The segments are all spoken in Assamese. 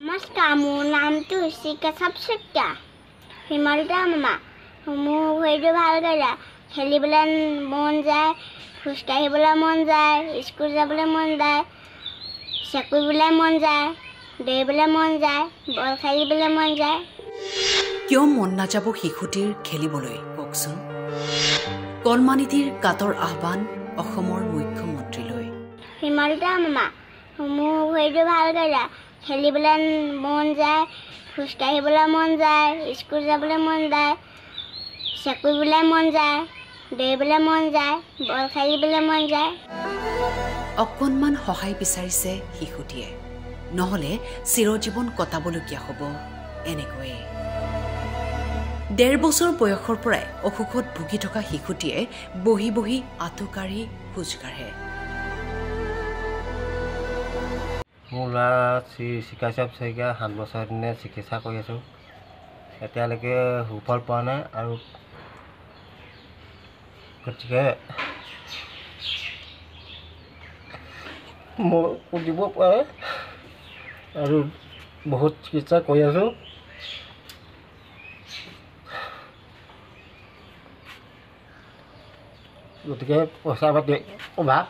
नमस्कार, मोर नामটো ऋষিকা চাপচুকীয়া হিমালতা মামা। মোৰ ভৰিটো ভাল কৰে, খেলিবলৈ মন যায়, খোজকাঢ়িবলৈ মন যায়, স্কুল যাবলৈ মন যায়, চাকৰিবলৈ মন যায়, দৌৰিবলৈ মন যায়, বল খেলিবলৈ মন যায়। কিয় মন নাযাব শিশুটিৰ খেলিবলৈ কওকচোন? কলমানিটিৰ কাতৰ আহ্বান অসমৰ মুখ্যমন্ত্ৰীলৈ। হিমালতা মামা, মোৰ ভৰিটো ভাল কৰে, খেলিবলৈ মন যায়, খোজকাঢ়িবলৈ মন যায়, স্কুল যাবলৈ মন যায়, চাকৰিবলৈ মন যায়, দৌৰিবলৈ মন যায়, বল খেলিবলৈ মন যায়। অকণমান সহায় বিচাৰিছে শিশুটিয়ে, নহ'লে চিৰজীৱন কটাবলগীয়া হ'ব এনেকৈয়ে। ১.৫ বছৰ বয়সৰ পৰাই অসুখত ভুগি থকা শিশুটিয়ে বহি বহি আঁঠুকাঢ়ি খোজ কাঢ়ে। মোৰ ল'ৰা শ্ৰী ঋষিকা চাপচুকীয়া ৭ বছৰ দিনে চিকিৎসা কৰি আছোঁ। এতিয়ালৈকে সুফল পোৱা নাই, আৰু গতিকে মই দিব পাৰে আৰু বহুত চিকিৎসা কৰি আছোঁ। গতিকে পইচা পাতি অভাৱ,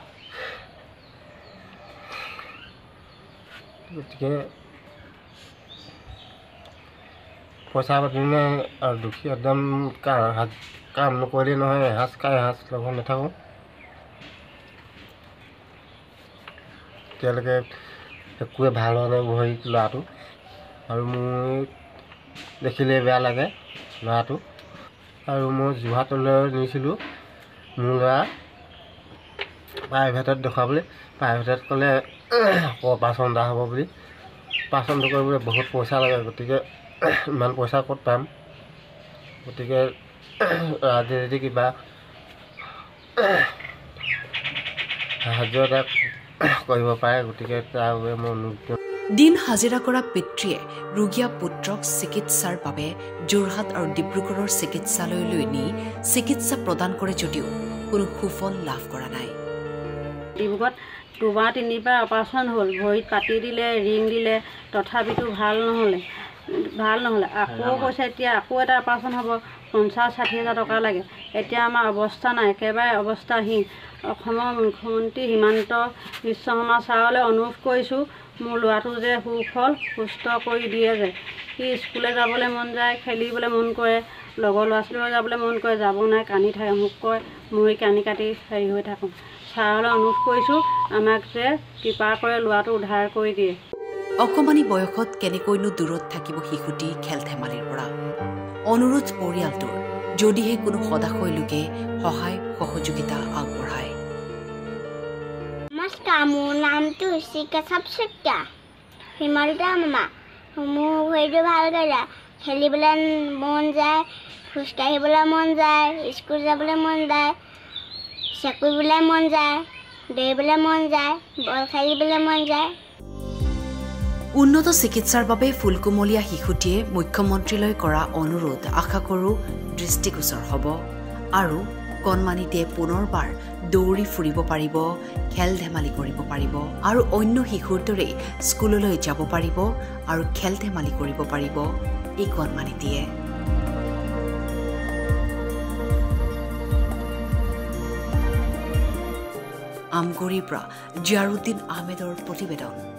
গতিকে পইচা পাতি নাই আৰু দুখী একদম কাম নকৰিলে নহয়, এসাঁজ খাই এসাঁজ লগত নাথাকোঁ। এতিয়ালৈকে একোৱে ভাল হোৱা নাই ভৰি ল'ৰাটো, আৰু মোৰ দেখিলে বেয়া লাগে ল'ৰাটো। আৰু মই যোৰহাটলৈ নিছিলোঁ মোৰ ল'ৰা প্ৰাইভেটত দেখুৱাবলৈ। প্ৰাইভেটত ক'লে অপাৰেশ্যন এটা হ'ব বুলি। অপাৰেশ্যনটো কৰিবলৈ বহুত পইচা লাগে, গতিকে ইমান পইচা ক'ত পাম। গতিকে ৰাইজে যদি কিবা সাহাৰ্য এটা কৰিব পাৰে, গতিকে তাৰ বাবে মই অনুৰোধ। দিন হাজিৰা কৰা পিতৃয়ে ৰোগীয়া পুত্ৰক চিকিৎসাৰ বাবে যোৰহাট আৰু ডিব্ৰুগড়ৰ চিকিৎসালয়লৈ নি চিকিৎসা প্ৰদান কৰে যদিও কোনো সুফল লাভ কৰা নাই। ডিব্ৰুগড়ত 2বাৰ 3বাৰ অপাৰেশ্যন হ'ল, ভৰিত পাতি দিলে, ৰিং দিলে, তথাপিতো ভাল নহ'লে। আকৌ কৈছে এতিয়া আকৌ এটা অপাৰেশ্যন হ'ব, 50-60 হাজাৰ টকা লাগে। এতিয়া আমাৰ অৱস্থা নাই, একেবাৰে অৱস্থাহীন। অসমৰ মুখ্যমন্ত্ৰী হিমন্ত বিশ্ব শৰ্মা ছাৰলৈ অনুৰোধ কৰিছোঁ, মোৰ ল'ৰাটো যে সুফল সুস্থ কৰি দিয়ে যে। সি স্কুললৈ যাবলৈ মন যায়, খেলিবলৈ মন কৰে, লগৰ ল'ৰা ছোৱালীলৈ যাবলৈ মন কৰে, যাব নাই, কান্দি থাকে, মোক কয় মই কান্দি কাটি হেৰি হৈ থাকোঁ। ছাৰলৈ অনুৰোধ কৰিছোঁ, আমাক যে কৃপা কৰে ল'ৰাটো উদ্ধাৰ কৰি দিয়ে। অকমানি বয়সত কেনেকৈনো দূৰত থাকিব শিশুটি খেল ধেমালিৰ পৰা? অনুৰোধ পৰিয়ালটোৰ, যদিহে কোনো সদাশয় লোকে সহায় সহযোগিতা আগবঢ়ায়। নমস্কাৰ, মোৰ নামটো ঋষিকা চাপচুকীয়া হিমালতা মামা। মোৰ ভৰিটো ভাল কৰে, খেলিবলৈ মন যায়, খোজকাঢ়িবলৈ মন যায়, স্কুল যাবলৈ মন যায়, চাকৰিবলৈ মন যায়, দৌৰিবলৈ মন যায়, বল খেলিবলৈ মন যায়। উন্নত চিকিৎসাৰ বাবে ফুলকুমলীয়া শিশুটিয়ে মুখ্যমন্ত্ৰীলৈ কৰা অনুৰোধ আশা কৰোঁ দৃষ্টিগোচৰ হ'ব, আৰু কণমানিটিয়ে পুনৰবাৰ দৌৰি ফুৰিব পাৰিব, খেল ধেমালি কৰিব পাৰিব, আৰু অন্য শিশুৰ দৰেই স্কুললৈ যাব পাৰিব আৰু খেল ধেমালি কৰিব পাৰিব এই কণমানিটিয়ে। আমগুৰিৰ পৰা জিয়াৰুদ্দিন আহমেদৰ প্ৰতিবেদন।